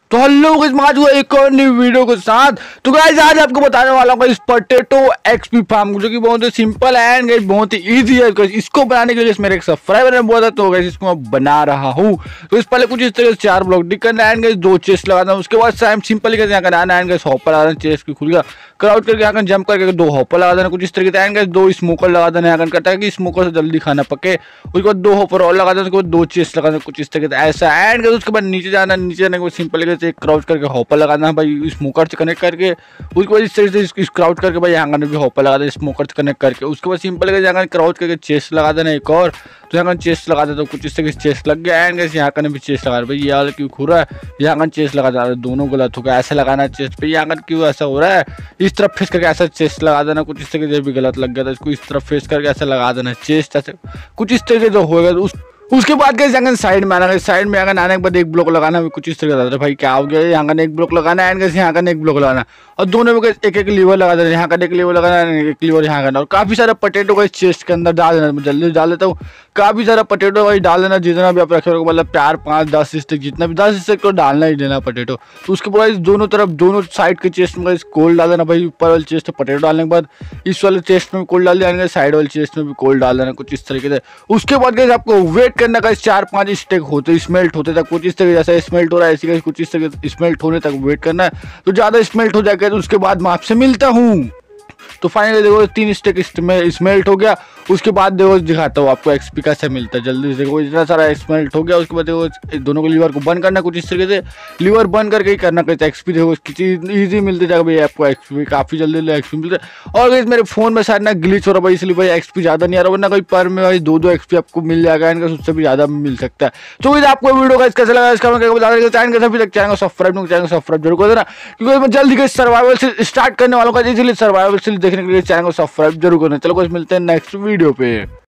तो hello guys, आज हुआ एक और न्यू वीडियो के साथ। तो गाइस आज आपको बताने वाला हूँ इस पोटैटो एक्सपी फार्म, जो कि बहुत ही सिंपल एंड गाइस बहुत ही इजी है। इसको बनाने के लिए मेरे एक सब्सक्राइबर ने बोला था, तो गाइस इसको मैं बना रहा हूँ। तो इस पहले कुछ इस तरह से 4 ब्लॉक डिक करना एंड गाइस 2 चेस्ट लगाना। उसके बाद सेम सिंपल यहाँ का आना एंड गाइस हॉपर लगाना, चेस्ट की खुल गया क्राउड करके यहाँ जंप करके 2 हॉपर लगा देना कुछ इस तरीके से एंड गाइस 2 स्मोकर लगा देना। यहाँ करता है कि स्मोकर से जल्दी खाना पके। उसके बाद 2 हॉपर और लगा देना, उसके बाद 2 चेस्ट लगा देना कुछ इस तरीके से ऐसा एंड गाइस उसके बाद नीचे जाना, नीचे जाने को सिंपल से क्राउड करके हॉपर लगाना भाई स्मोकर से कनेक्ट करके। उसके बाद इस तरीके से इस क्राउड करके भाई यहाँ भी हॉपर लगा देना स्मोकर से कनेक्ट करके। उसके बाद सिंपल यहाँ क्राउड करके चेस्ट लगा देना एक और, तो यहाँ चेस्ट लगा देता कुछ इस तरीके से चेस्ट लग गया एंड यहाँ का भी चेस्ट लगा भाई यार क्यों खो रहा है, यहाँ चेस्ट लगा देना दोनों गलत हो गया। ऐसा लगाना चेस्ट पे, यहाँ क्यों ऐसा हो रहा है, इस तरफ फेस करके ऐसा चेस्ट लगा देना कुछ इस तरीके से भी गलत लग गया था। इसको इस तरफ फेस करके ऐसा लगा देना चेस्ट ऐसे कुछ इस तरीके से होगा। उसके बाद गए यहाँ साइड में आना, साइड में आने के बाद एक ब्लॉक लगाना कुछ इस तरह का भाई क्या हो गया, यहाँ का एक ब्लॉक लगाना एंड यहाँ का एक ब्लॉक लगाना और दोनों में एक एक लीवर लगा देना। यहाँ का एक लीवर लगाना एक लीवर यहाँ करना और काफी सारा पोटैटो का चेस्ट के अंदर डाल देना। जल्दी डाल देता हूँ, काफी सारा पोटैटो भाई डाल देना, जितना भी आप रखे हो मतलब 4 5 10 स्टिक जितना भी 10 स्टिक को डालना ही देना पोटैटो। तो उसके बाद दोनों तरफ दोनों साइड के चेस्ट में कोल डाल देना भाई, ऊपर वाले चेस्ट में पोटैटो डालने के बाद इस वाले चेस्ट में कोल डाल देना, साइड वाले चेस्ट में भी कोल डाल देना कुछ इस तरीके से। उसके बाद गैस आपको वेट करना का 4 5 स्टेक होते स्मेल्ट होते तक कुछ इस तरीके जैसा स्मेल्ट हो रहा है ऐसे कुछ इस तरीके स्मेल्ट होने तक वेट करना है। तो ज़्यादा स्मेल्ट हो जाएगा तो उसके बाद मैं आपसे मिलता हूँ। तो फाइनली देखो 3 स्टेक स्मेल्ट हो गया। उसके बाद देखो दिखाता हूँ आपको एक्सपी कैसे मिलता है। जल्दी से देखो इतना सारा स्मेल्ट हो गया। उसके बाद देखो दोनों को लीवर को बंद करना कुछ इस तरीके से, लीवर बंद करके ही करना कहते हैं। एक्सपी देखो किसी ईजी मिलते जाएगा भाई आपको एक्सपी, काफ़ी जल्दी एक्सपी मिलता है। और मेरे फोन में शायद ना ग्लिच हो रहा भाई, इसलिए भाई एक्सपी ज़्यादा नहीं आ रहा, वरना कोई पर में भाई 2 एक्सपी आपको मिल जाएगा, इनका उससे भी ज़्यादा मिल सकता है। तो आपको वीडियो का कैसा लगा इसका चैनल को सब्सक्राइब जरूर कर देना, क्योंकि मैं जल्दी के सर्वाइवल से स्टार्ट करने वालों का, इसलिए सर्वाइवल से देखने के लिए चैनल को सब्सक्राइब जरूर करना। चलो कुछ मिलते हैं नेक्स्ट वीडियो पे।